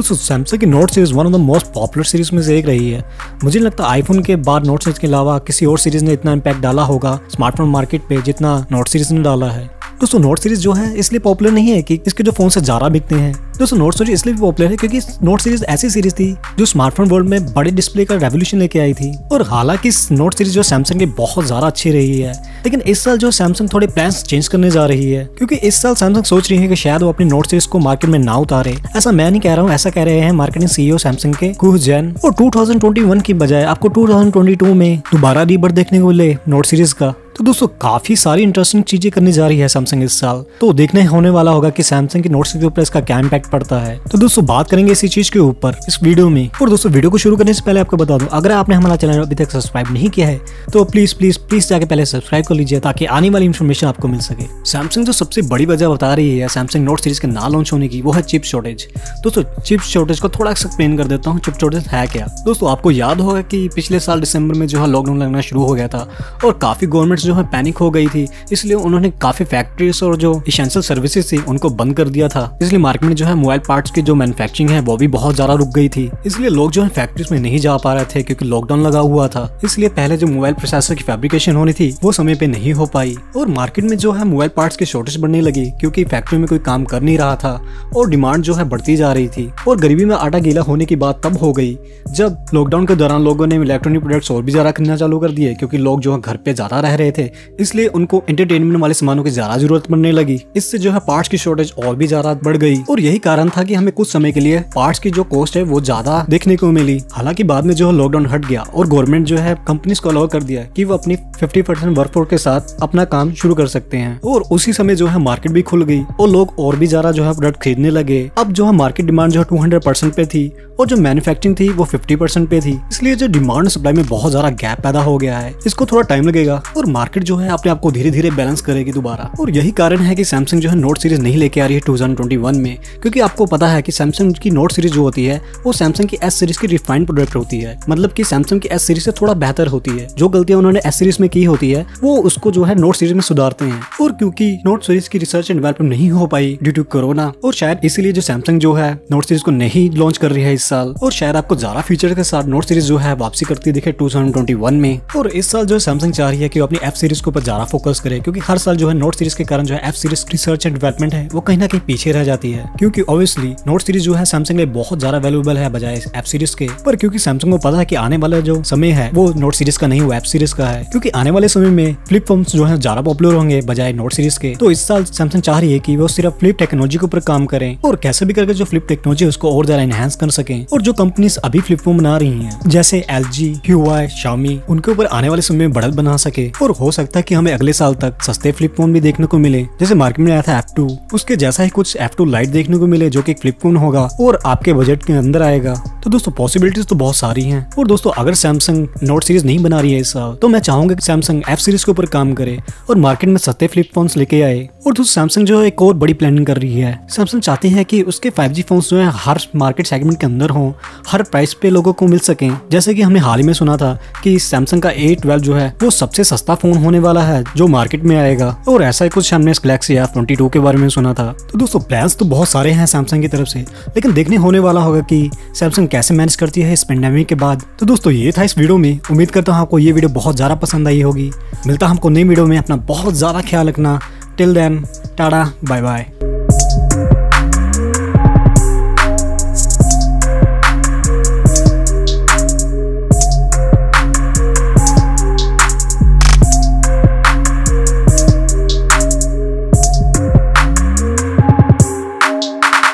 दोस्तों सैमसंग की note series one of the most popular series में से एक रही है। मुझे नहीं लगता आईफोन के बाद नोट सीरीज के अलावा किसी और सीरीज ने इतना इम्पैक्ट डाला होगा स्मार्टफोन मार्केट पे जितना नोट सीरीज ने डाला है। दोस्तों नोट सीरीज जो है इसलिए पॉपुलर नहीं है कि इसके जो फोन से ज़्यादा बिकते हैं। दोस्तों नोट सीरीज इसलिए भी पॉपुलर है क्योंकि नोट सीरीज ऐसी सीरीज थी जो स्मार्टफोन वर्ल्ड में बड़े डिस्प्ले का रेवोल्यूशन लेके आई थी। और हालांकि नोट सीरीज जो सैमसंग की बहुत ज़्यादा अच्छी रही है, लेकिन इस साल जो सैमसंग थोड़े प्लान्स चेंज करने जा रही है क्योंकि इस साल सैमसंग सोच रही है कि शायद वो अपनी नोट सीरीज को मार्केट में ना उतारे। ऐसा मैं नहीं कह रहा हूँ, ऐसा कह रहे हैं मार्केटिंग सीईओ सैमसंग के कुह जैन। और 2021 की बजाय आपको 2022 में दोबारा रीबर्थ देखने को मिले नोट सीरीज का। तो दोस्तों काफी सारी इंटरेस्टिंग चीजें करने जा रही है सैमसंग इस साल। तो देखने होने वाला होगा कि सैमसंग की नोट सीरीज के ऊपर इसका क्या इम्पैक्ट पड़ता है। तो दोस्तों बात करेंगे इसी चीज के ऊपर इस वीडियो में। और दोस्तों वीडियो को शुरू करने से पहले आपको बता दूं, अगर आपने हमारा चैनल अभी तक सब्सक्राइब नहीं किया है तो प्लीज प्लीज प्लीज जाके पहले सब्सक्राइब कर लीजिए ताकि आने वाली इन्फॉर्मेशन आपको मिल सके। सैमसंग जो सबसे बड़ी वजह बता रही है सैमसंग नोट सीरीज के ना लॉन्च होने की, वो है चिप शॉर्टेज। दोस्तों चिप शॉर्टेज को थोड़ा एक्सप्लेन कर देता हूँ, चिप शॉर्टेज है क्या। दोस्तों आपको याद होगा कि पिछले साल दिसंबर में जो है लॉकडाउन लगना शुरू हो गया था और काफी गवर्नमेंट्स जो है पैनिक हो गई थी, इसलिए उन्होंने काफी फैक्ट्रीज और जो एसेंशियल सर्विसेज थी उनको बंद कर दिया था। इसलिए मार्केट में जो है मोबाइल पार्ट्स की जो मैन्युफैक्चरिंग है वो भी बहुत ज्यादा रुक गई थी। इसलिए लोग जो है फैक्ट्रीज में नहीं जा पा रहे थे क्योंकि लॉकडाउन लगा हुआ था। इसलिए पहले जो मोबाइल प्रोसेसर की फैब्रिकेशन होनी थी वो समय पे नहीं हो पाई और मार्केट में जो है मोबाइल पार्ट्स की शॉर्टेज बढ़ने लगी क्योंकि फैक्ट्री में कोई काम कर नहीं रहा था और डिमांड जो है बढ़ती जा रही थी। और गरीबी में आटा गीला होने की बात तब हो गई जब लॉकडाउन के दौरान लोगों ने इलेक्ट्रॉनिक प्रोडक्ट्स और भी ज्यादा खरीदना चालू कर दिए क्योंकि लोग जो है घर पे ज्यादा रह रहे थे, इसलिए उनको एंटरटेनमेंट वाले सामानों की ज्यादा जरूरत पड़ने लगी। इससे जो है पार्ट्स की शॉर्टेज और भी ज्यादा बढ़ गई और यही कारण था कि हमें कुछ समय के लिए पार्ट्स की जो कॉस्ट है वो ज्यादा देखने को मिली। हालांकि बाद में जो है लॉकडाउन हट गया और गवर्नमेंट जो है कंपनीज को अलाउ कर दिया कि वो अपनी 50% वर्कफोर्स के साथ अपना काम शुरू कर सकते हैं। और उसी समय जो है मार्केट भी खुल गई और लोग और भी ज्यादा जो है प्रोडक्ट खरीदने लगे। अब जो है मार्केट डिमांड जो है 200% पे थी और जो मैन्युफैक्चरिंग थी वो 50% पे थी। इसलिए जो डिमांड सप्लाई में बहुत ज्यादा गैप पैदा हो गया है। इसको थोड़ा टाइम लगेगा और मार्केट जो है अपने आप को धीरे धीरे बैलेंस करेगी दोबारा। और यही कारण है कि सैमसंग जो है नोट सीरीज नहीं लेके आ रही है 2021 में, क्योंकि आपको पता है कि सैमसंग की नोट सीरीज जो होती है वो सैमसंग की एस सीरीज की रिफाइंड प्रोडक्ट होती है। मतलब कि सैमसंग की एस सीरीज से थोड़ा बेहतर होती है। जो गलतियां उन्होंने एस सीरीज में की होती है वो उसको जो है नोट सीरीज में सुधारते हैं। और क्योंकि नोट सीरीज की रिसर्च एंड डेवलपमेंट नहीं हो पाई ड्यू टू कोरोना, और शायद इसीलिए जो सैमसंग जो है नोट सीरीज को नहीं लॉन्च कर रही है इस साल। और शायद आपको ज्यादा फीचर के साथ नोट सीरीज जो है वापसी करती दिखे 2021 में। और इस साल जो सैमसंग चाह रही है कि वो अपनी एफ सीरीज के ऊपर ज्यादा फोकस करे, क्योंकि हर साल जो है नोट सीरीज के कारण जो है F series research and development है वो कहीं ना कहीं पीछे रह जाती है। क्योंकि ऑब्वियसली नोट सीरीज जो है सैमसंग के लिए बहुत ज्यादा वैल्यूएबल है बजाय एफ सीरीज के। पर क्योंकि सैमसंग को पता है कि आने वाला जो समय है वो नोट सीरीज का नहीं, वो एफ सीरीज का है। क्योंकि आने वाले समय में फ्लिप फोन्स जो है ज्यादा पॉपुलर होंगे बजाय नोट सीरीज के। तो इस साल सैमसंग चाह रही है कि वो सिर्फ फ्लिप टेक्नोलॉजी के ऊपर काम करें और कैसे भी करके जो फ्लिप टेक्नोलॉजी उसको और ज्यादा एनहांस कर सकें। और जो कंपनीज अभी फ्लिप फोन बना रही हैं जैसे LG, Huawei, Xiaomi, उनके ऊपर आने वाले समय में बढ़त बना सके। और हो सकता है कि हमें अगले साल तक सस्ते फ्लिप फोन भी देखने को मिले। जैसे मार्केट में आया था F2, उसके जैसा ही कुछ F2 लाइट देखने को मिले जो कि एक फ्लिप फोन होगा और आपके बजट के अंदर आएगा। तो दोस्तों पॉसिबिलिटीज तो बहुत सारी हैं। और दोस्तों अगर सैमसंग नोट सीरीज नहीं बना रही है इस साल तो मैं चाहूंगा कि सैमसंग एफ सीरीज के ऊपर काम करे और मार्केट में सस्ते फ्लिप फोन्स लेके आए। और दोस्तों सैमसंग जो है एक और बड़ी प्लानिंग कर रही है। सैमसंग चाहती है कि उसके 5G फोन्स जो है हर मार्केट सेगमेंट के अंदर हों, हर प्राइस पे लोगों को मिल सकें। जैसे कि हमने हाल ही में सुना था कि सैमसंग का A12 जो है वो सबसे सस्ता फोन होने वाला है जो मार्केट में आएगा। और ऐसा ही कुछ हमने गैलेक्सी F22 के बारे में सुना था। तो दोस्तों प्लान्स तो बहुत सारे हैं सैमसंग की तरफ से, लेकिन देखने होने वाला होगा कि सैमसंग कैसे मैनेज करती है इस पेंडेमिक के बाद। तो दोस्तों ये था इस वीडियो में। उम्मीद करता हूँ आपको ये वीडियो बहुत ज्यादा पसंद आई होगी। मिलता हमको नई वीडियो में। अपना बहुत ज्यादा ख्याल रखना। Till then tata bye bye.